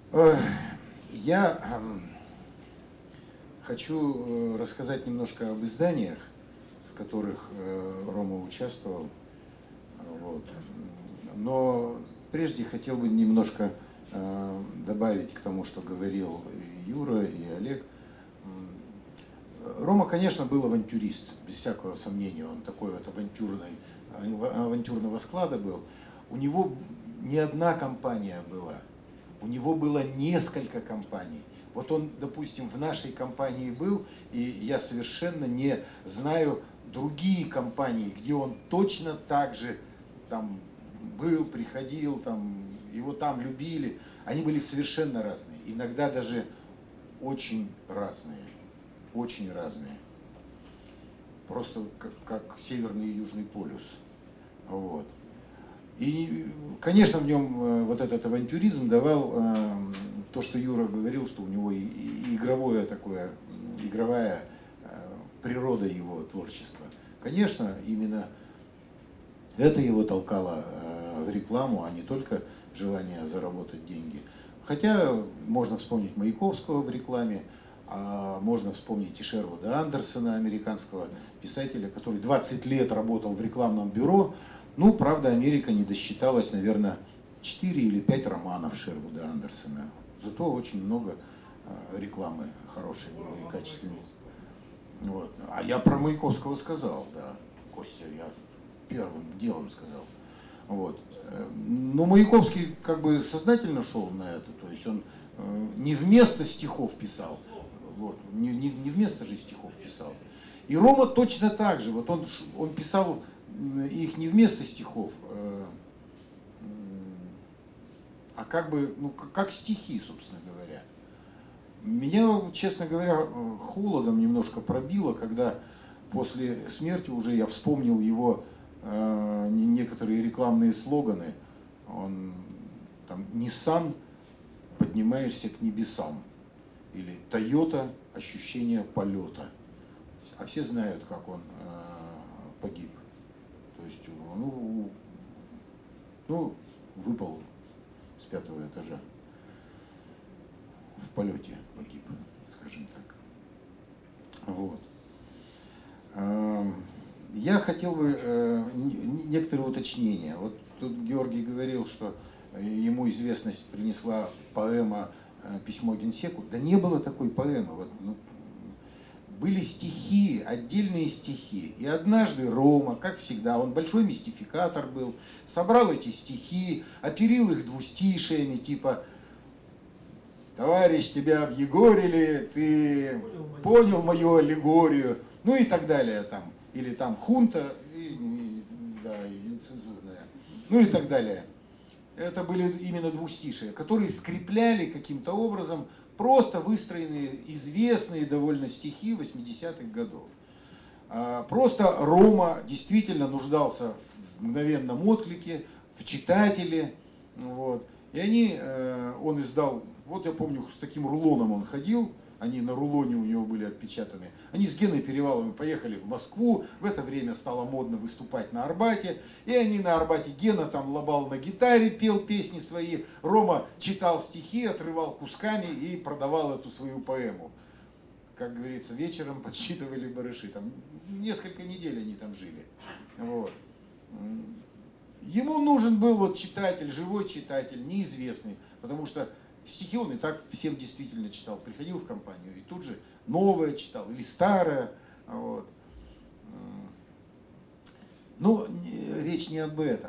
Ой, Я хочу рассказать немножко об изданиях, в которых Рома участвовал. Вот. Но прежде хотел бы немножко добавить к тому, что говорил и Юра и Олег. Рома, конечно, был авантюрист, без всякого сомнения. Он такой вот авантюрного склада был. У него не одна компания была, у него было несколько компаний. Вот он, допустим, в нашей компании был, и я совершенно не знаю другие компании, где он точно так же там был, приходил, там, его там любили. Они были совершенно разные, иногда даже очень разные. Очень разные. Просто как Северный и Южный полюс. Вот. И, конечно, в нем вот этот авантюризм давал то, что Юра говорил, что у него и игровое такое, игровая природа его творчества. Конечно, именно это его толкало в рекламу, а не только желание заработать деньги. Хотя можно вспомнить Маяковского в рекламе, можно вспомнить и Шервуда Андерсона, американского писателя, который 20 лет работал в рекламном бюро. Ну, правда, Америка не досчиталась, наверное, 4 или 5 романов Шервуда Андерсона. Зато очень много рекламы хорошей было и качественной. Вот. А я про Маяковского сказал, да, Костя, я первым делом сказал. Вот. Но Маяковский как бы сознательно шел на это, то есть он не вместо стихов писал, вот, не вместо же стихов писал. И Рома точно так же, вот он писал их не вместо стихов, а как бы, ну, как стихи, собственно говоря. Меня, честно говоря, холодом немножко пробило, когда после смерти уже я вспомнил его некоторые рекламные слоганы. Он там Nissan поднимаешься к небесам или Toyota ощущение полета. А все знают, как он погиб. То есть выпал с 5-го этажа. В полете погиб, скажем так. Вот. Я хотел бы некоторые уточнения. Вот тут Георгий говорил, что ему известность принесла поэма «Письмо генсеку». Да не было такой поэмы. Вот, были стихи, отдельные стихи. И однажды Рома, как всегда, он большой мистификатор был, собрал эти стихи, оперил их двустишиями, типа «Товарищ, тебя объегорили, ты понял мою аллегорию», ну и так далее там. Или там хунта, да, и нецензурная, ну и так далее. Это были именно двустишия, которые скрепляли каким-то образом просто выстроенные, известные довольно стихи 80-х годов. Просто Рома действительно нуждался в мгновенном отклике, в читателе. Вот. И он издал, вот я помню, с таким рулоном он ходил, они на рулоне у него были отпечатаны. Они с Геной Переваловым поехали в Москву, в это время стало модно выступать на Арбате, и они на Арбате, Гена там лобал на гитаре, пел песни свои, Рома читал стихи, отрывал кусками и продавал эту свою поэму. Как говорится, вечером подсчитывали барыши, там несколько недель они там жили. Вот. Ему нужен был вот читатель, живой читатель, неизвестный, потому что стихи он и так всем действительно читал. Приходил в компанию и тут же новое читал или старое. Вот. Но речь не об этом.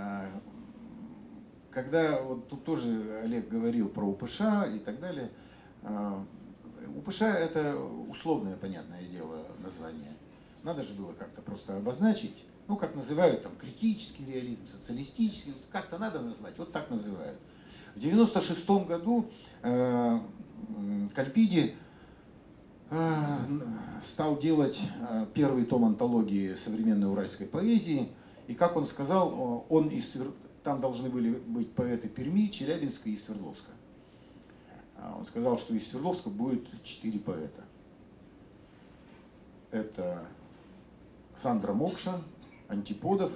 Когда вот тут тоже Олег говорил про УПШ и так далее, УПШ это условное, понятное дело, название. Надо же было как-то просто обозначить. Ну, как называют там критический реализм, социалистический, как-то надо назвать, вот так называют. В 1996 году Кальпиди стал делать первый том антологии современной уральской поэзии. И как он сказал, там должны были быть поэты Перми, Челябинска и Свердловска. Он сказал, что из Свердловска будет 4 поэта. Это Сандра Мокша, Антиподов,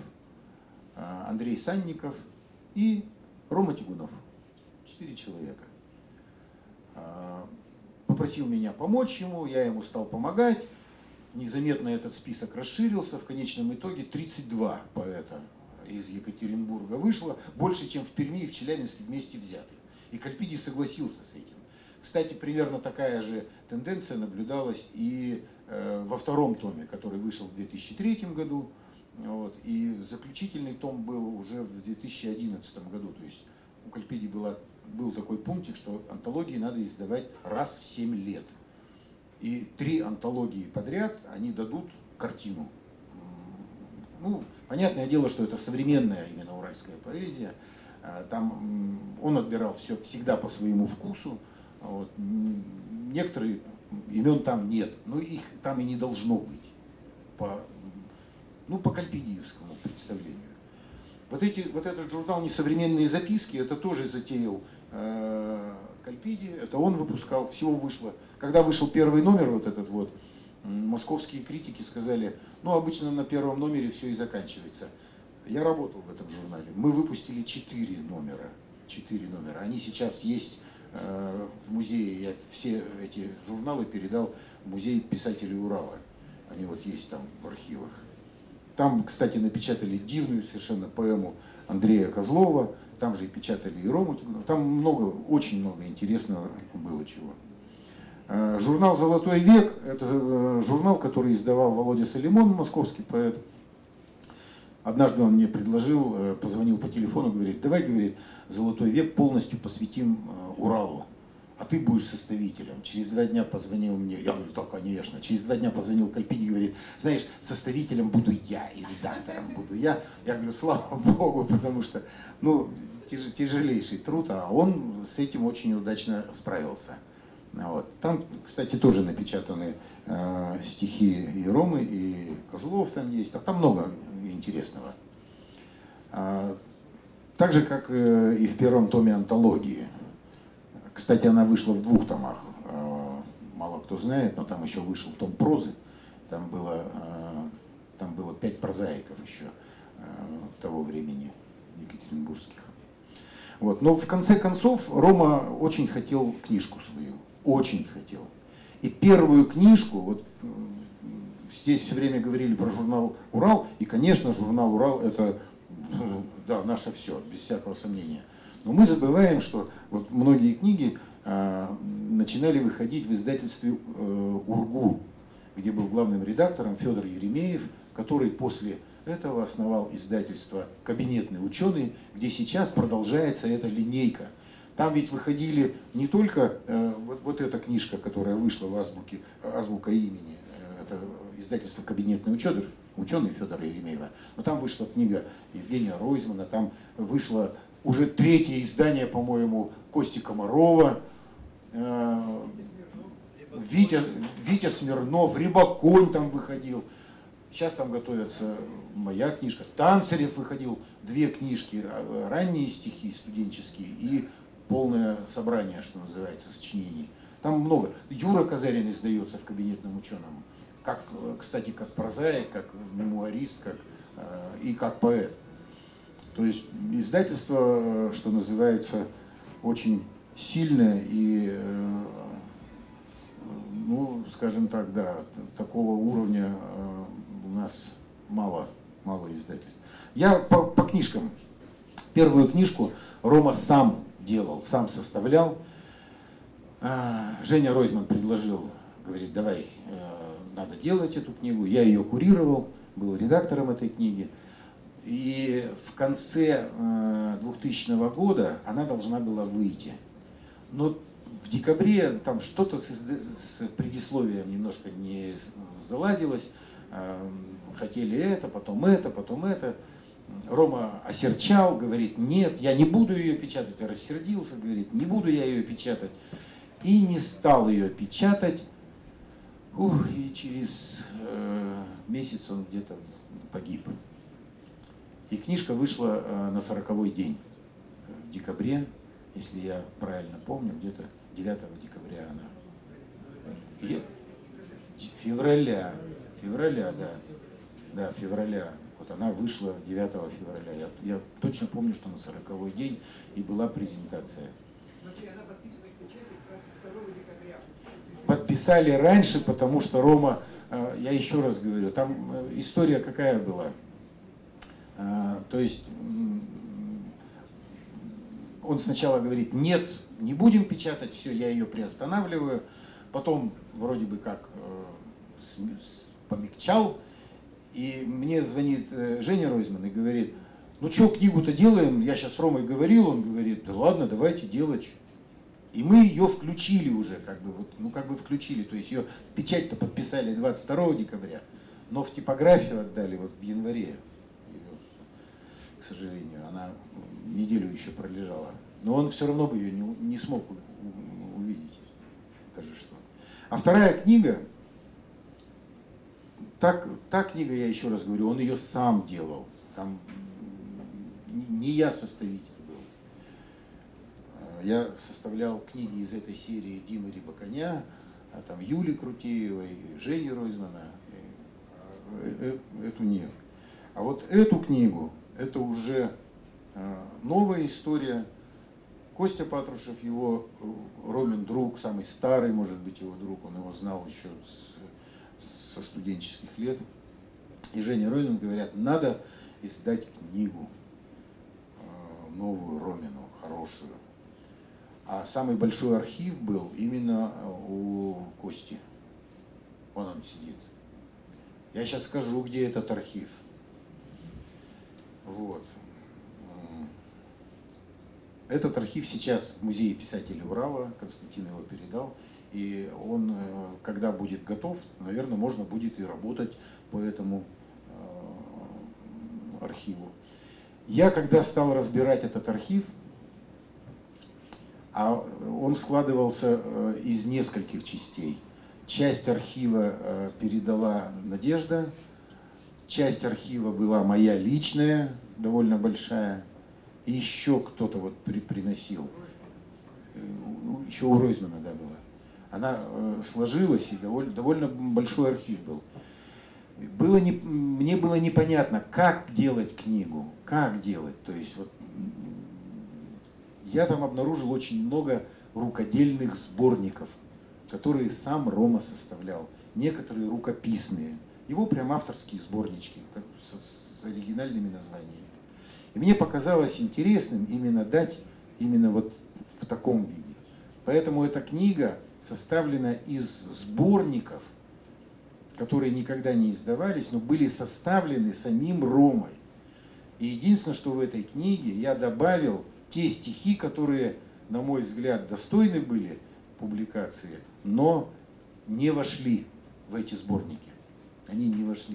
Андрей Санников и Рома Тягунов. 4 человека. попросил меня помочь ему, я ему стал помогать. Незаметно этот список расширился, в конечном итоге 32 поэта из Екатеринбурга вышло, больше, чем в Перми и в Челябинске вместе взятых. И Кальпидий согласился с этим. Кстати, примерно такая же тенденция наблюдалась и во втором томе, который вышел в 2003 году. Вот, и заключительный том был уже в 2011 году. То есть у Кальпидия был такой пунктик, что антологии надо издавать раз в 7 лет. И 3 антологии подряд они дадут картину. Ну, понятное дело, что это современная именно уральская поэзия. Там он отбирал все всегда по своему вкусу. Вот. Некоторые имен там нет, но их там и не должно быть. По кальпидиевскому представлению. Вот этот журнал «Несовременные записки» это тоже затеял Кальпидий, это он выпускал, всего вышло. Когда вышел первый номер, вот этот вот, московские критики сказали, ну, обычно на первом номере все и заканчивается. Я работал в этом журнале. Мы выпустили 4 номера. 4 номера. Они сейчас есть в музее. Я все эти журналы передал в музей писателей Урала. Они вот есть там в архивах. Там, кстати, напечатали дивную совершенно поэму Андрея Козлова. Там же и печатали и Рому. Там много, очень много интересного было чего. Журнал «Золотой век» – это журнал, который издавал Володя Солимон, московский поэт. Однажды он мне предложил, позвонил по телефону, говорит, давай, говорит, «Золотой век» полностью посвятим Уралу, а ты будешь составителем. Через 2 дня позвонил мне, я говорю, да, конечно. Через 2 дня позвонил Кальпидий, говорит, знаешь, составителем буду я и редактором буду я. Я говорю, слава Богу, потому что, ну, тяжелейший труд, а он с этим очень удачно справился. Вот. Там, кстати, тоже напечатаны стихи и Ромы, и Козлов там есть, а там много интересного. Так же, как и в первом томе антологии. Кстати, она вышла в 2 томах, мало кто знает, но там еще вышел том прозы, там было 5 прозаиков еще того времени екатеринбургских. Вот. Но в конце концов Рома очень хотел книжку свою. Очень хотел. И первую книжку, вот здесь все время говорили про журнал «Урал», и, конечно, журнал «Урал» это, да, наше все, без всякого сомнения. Но мы забываем, что вот многие книги начинали выходить в издательстве «Ургу», где был главным редактором Федор Еремеев, который после этого основал издательство «Кабинетный ученый», где сейчас продолжается эта линейка. Там ведь выходили не только вот эта книжка, которая вышла в азбука имени, это издательство «Кабинетный ученый» Федора Еремеева, но там вышла книга Евгения Ройзмана, там вышло уже 3-е издание, по-моему, Кости Комарова, Витя Смирнов, Рябоконь там выходил. Сейчас там готовится моя книжка. Танцарев выходил 2 книжки, ранние стихи студенческие и полное собрание, что называется, сочинений. Там много. Юра Казарин издается в «Кабинетном ученом». Как, кстати, как прозаик, как мемуарист, и как поэт. То есть издательство, что называется, очень сильное и, ну, скажем так, да, такого уровня у нас мало издательств. Я по книжкам. Первую книжку Рома сам делал, сам составлял. Женя Ройзман предложил, говорит, давай, надо делать эту книгу. Я ее курировал, был редактором этой книги. И в конце 2000 года она должна была выйти. Но в декабре там что-то с предисловием немножко не заладилось. Хотели это, потом это, потом это. Рома осерчал, говорит, нет, я не буду ее печатать. Я рассердился, говорит, не буду я ее печатать. И не стал ее печатать. И через месяц он где-то погиб. И книжка вышла на 40-й день в декабре, если я правильно помню, где-то 9 декабря она. Февраля, да. Да, февраля. Вот она вышла 9 февраля. Я точно помню, что на 40-й день и была презентация. Смотри, она подписывает печать подписали раньше, потому что Рома, я еще раз говорю, там история какая была. То есть он сначала говорит: нет, не будем печатать, все, я ее приостанавливаю. Потом вроде бы как помягчал. И мне звонит Женя Ройзман и говорит: ну что, книгу-то делаем? Я сейчас с Ромой говорил, он говорит: да ладно, давайте делать. И мы ее включили уже, как бы, вот, ну как бы включили, то есть ее в печать-то подписали 22 декабря, но в типографию отдали вот в январе. Ее, к сожалению, она неделю еще пролежала. Но он все равно бы ее не смог увидеть, даже что. А вторая книга, та книга, я еще раз говорю, он ее сам делал. Там не я составитель был. Я составлял книги из этой серии Димы Рибаконя, там Юли Крутеевой, Жени Ройзмана. Эту нет. А вот эту книгу, это уже новая история. Костя Патрушев, его Ромин друг, самый старый, может быть, его друг, он его знал еще со студенческих лет. И Женя Ройзман говорят: надо издать книгу, новую Ромину, хорошую. А самый большой архив был именно у Кости. Вон он сидит. Я сейчас скажу, где этот архив. Вот. Этот архив сейчас в Музее писателей Урала, Константин его передал. И он, когда будет готов, наверное, можно будет и работать по этому архиву. Я, когда стал разбирать этот архив, а он складывался из нескольких частей. Часть архива передала Надежда, часть архива была моя личная, довольно большая, и еще кто-то вот приносил. Еще у Ройзмана, да, была. Она сложилась, и довольно большой архив был. Мне было непонятно, как делать книгу, как делать. То есть вот я там обнаружил очень много рукодельных сборников, которые сам Рома составлял. Некоторые рукописные. Его прям авторские сборнички с оригинальными названиями. И мне показалось интересным именно дать именно вот в таком виде. Поэтому эта книга составлена из сборников, которые никогда не издавались, но были составлены самим Ромой. И единственное, что в этой книге я добавил те стихи, которые, на мой взгляд, достойны были публикации, но не вошли в эти сборники. Они не вошли.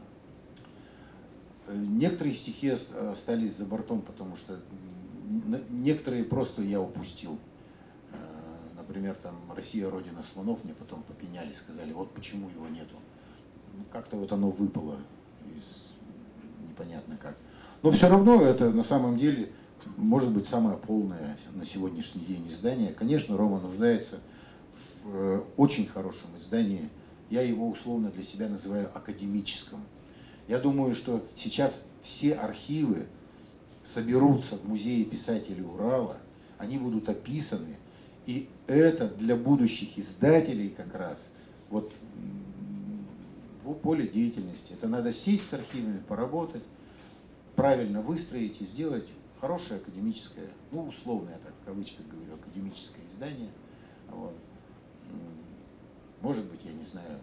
Некоторые стихи остались за бортом, потому что некоторые просто я упустил. Например, там «Россия, Родина слонов», мне потом попеняли, сказали: вот почему его нету. Как-то вот оно выпало непонятно как. Но все равно это на самом деле может быть самое полное на сегодняшний день издание. Конечно, Рома нуждается в очень хорошем издании. Я его условно для себя называю академическим. Я думаю, что сейчас все архивы соберутся в Музее писателей Урала, они будут описаны, и это для будущих издателей как раз вот поле деятельности. Это надо сесть с архивами, поработать, правильно выстроить и сделать хорошее академическое, ну условно я так в кавычках говорю, академическое издание. Вот. Может быть, я не знаю.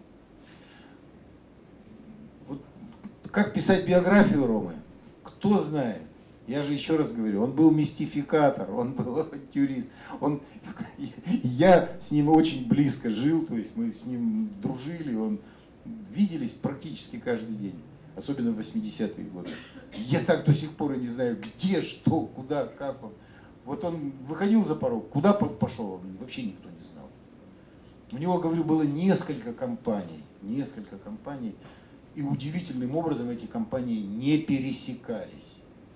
Вот как писать биографию Ромы? Кто знает? Я же еще раз говорю, он был мистификатор, он был авантюрист. Я с ним очень близко жил, то есть мы с ним дружили, виделись практически каждый день, особенно в 80-е годы. Я так до сих пор и не знаю, где, что, куда, как он. Вот он выходил за порог, куда пошел, он вообще никто не знал. У него, говорю, было несколько компаний, и удивительным образом эти компании не пересекались.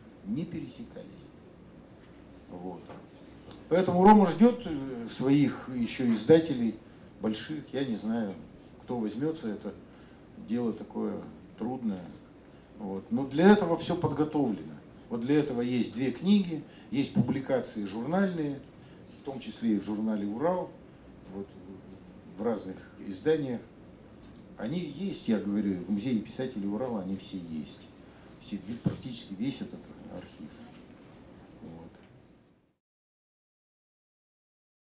Вот. Поэтому Рома ждет своих еще издателей больших. Я не знаю, кто возьмется, это дело такое трудное. Вот. Но для этого все подготовлено. Вот для этого есть 2 книги, есть публикации журнальные, в том числе и в журнале «Урал». вот в разных изданиях. Они есть, я говорю, в Музее писателей Урала они все есть. Все, практически весь этот архив.